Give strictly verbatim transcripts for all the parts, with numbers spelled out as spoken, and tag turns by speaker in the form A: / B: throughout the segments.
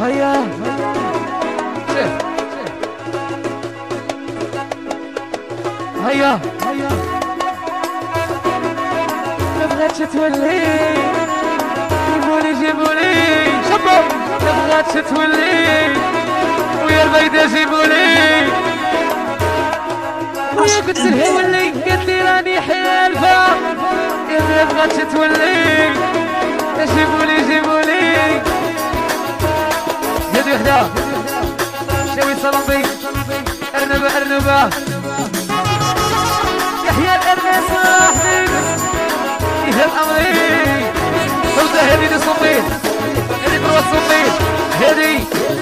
A: هيا هيا هيا ما بغاتش تولي جيبولي جيبولي شباب ما بغاتش تولي ويا البيضة جيبولي ويا قلت لها ولي قالت لي راني حالفة يا ما بغاتش تولي جيبولي جيبولي هادي وحدة شاوي صلمبي أرنبة أرنبة يحيى الأرنب صاحبي يهب أمري فوزة هادي دي صوميل هادي بروا صوميل هادي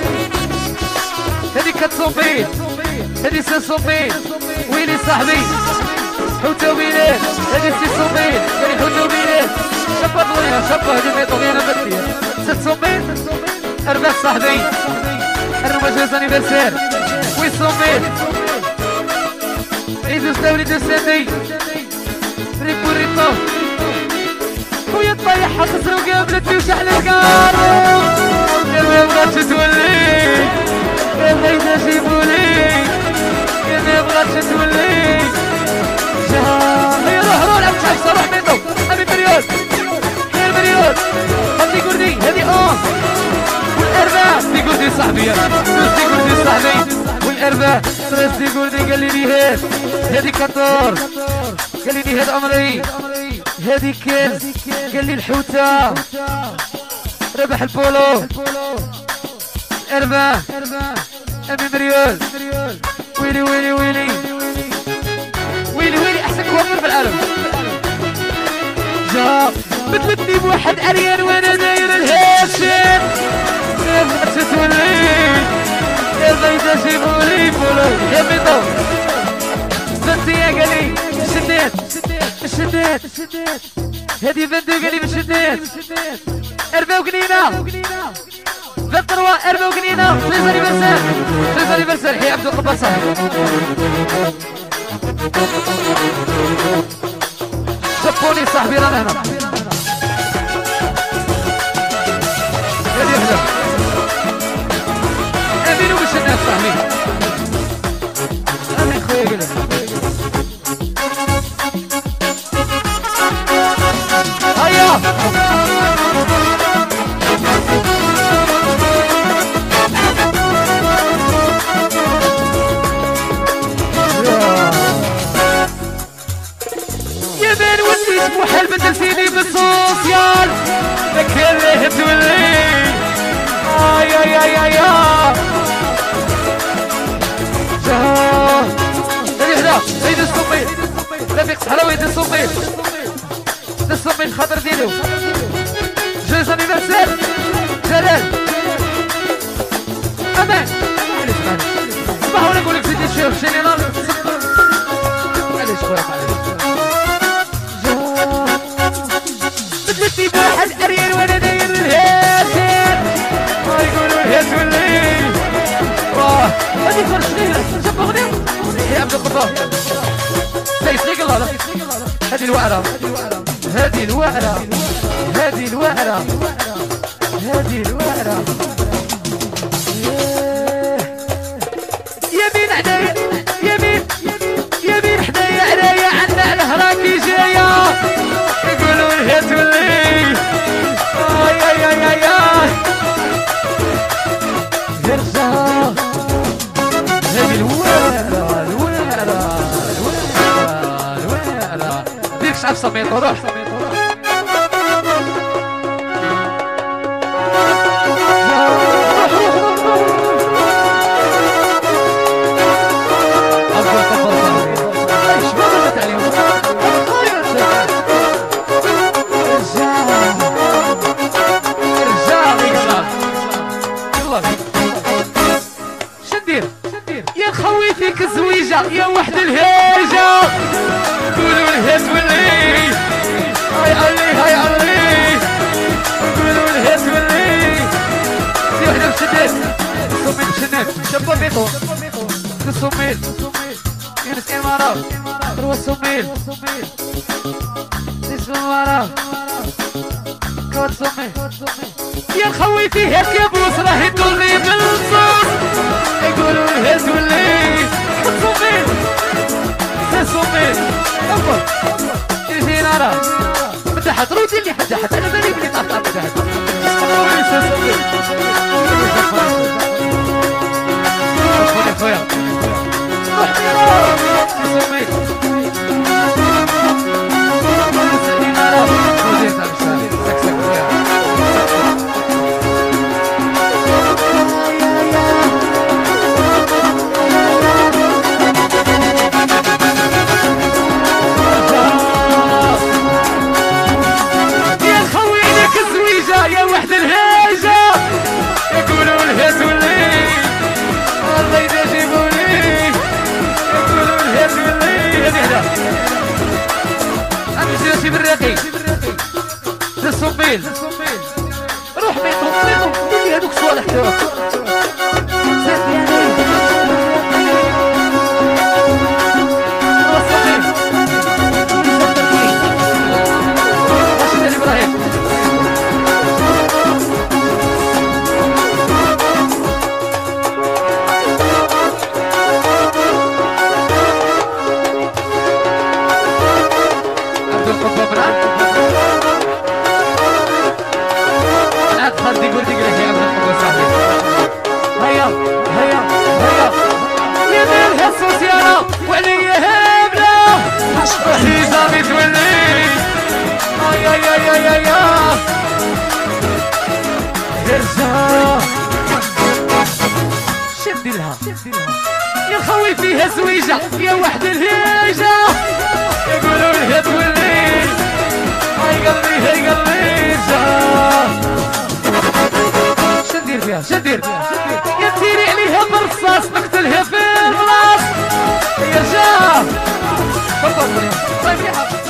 A: هادي كات صوميل هادي سي صوميل ويلي صاحبي حوتة ويلي هادي سي صوميل هادي حوتة ويلي شابة طويلة شابة هادي ميطوغينا بكتير ست صوميل أربع صاحبي أربع جوز أنيفرسير وي صوميل عيدو سلاولي دو سامي ريبو ريبو خويا طايحة خسرو قابلتني وشحن الكارو يا ما بغاتش تولي يا بغيت جيبولي يا ما بغاتش تولي هيا روح روح لعب شحشة روح ميطو أبي بريود هيا البريود هادي كردي هادي اه والأربع دي كردي صاحبي دوس دي كردي صاحبي والأربع ثلاث دي كردي قال لي نهاد هادي كطور قال لي نهاد عمري هادي كنز قال لي الحوتة ربح البولو الأربع أمي مريول ويلي ويلي ويلي ويلي ويلي أحسن كوافير في العالم جا بدلتني بواحد عريان وانا داير الهاشم يا بغات تولي يا بغيت جيبولي بولو يا بيضو بنتي يا قالي شديت شديت هادي بنتو قالي مشديت أربع وقنينة ثلاثة أربع وقنينة ثلاثة أنيفرسير ثلاثة أنيفرسير حي عبد القبار صاحبي جابوني صاحبي رانا هنا هادي وحدة امينو باش الناس صاحبي امين خويا قلت هيا يا مان وليت محال بدل فيني بالسوسيال ما كرهت تولي آي آي آي آي جا هادي هدا هيدي الصوميل رفيق صحراوي هيدي الصوميل هيدي الصوميل خاطر ديالو جوز أنيفرسير جلال أمان صباح وانا نقولك سيدي الشيخ شيني نار معليش خويا معليش بدلتني بواحد أريان وانا داير الهاشم ما يقولوا الهاش والليل واه هادي فرش صغيرة شاب أغنية يا عبد القبار ليس ليك الله هادي الوعرة هادي الوعرة هادي الوعرة هادي الوعرة يمين حدايا يمين يمين حدايا عليا عنا الهراكي جاية يقولوا الهات والليل آي آي آي آي آي يرجع هادي الوعرة الوعرة الوعرة الوعرة ديك شعب سميطو روح يا خوي فيك الزويجة يا وحد الهيجة قولوا الهيت والليل هاي علي هاي علي قولوا الهيت والليل في وحدة بشدات الصوميل بشدات شابة بيطو الصوميل يونس إمارة تروى الصوميل اسم إمارة كوات صوميل يا خوي فيه هيك يا بوس راهي طول دير لي حاجه حتى انا بالي بلي طاح طاح حاجه خويا خويا يا وحد الهيجة يقولوا الهيس والليل الله يجيبوا لي يقولوا الهيس والليل هذه هذا امشي شي بالراقي للصبيل روح بيتهم بيتهم قول لي هذوك صوالح تاعك شدي لها يا خوي فيها زويجة يا وحد الهيجة يقولوا الهيد والليل هاي قلبي هاي قلبي شدير فيها شدير يا تيري عليها بالرصاص نقتلها في البلاص يا جا طيب يا حبيبي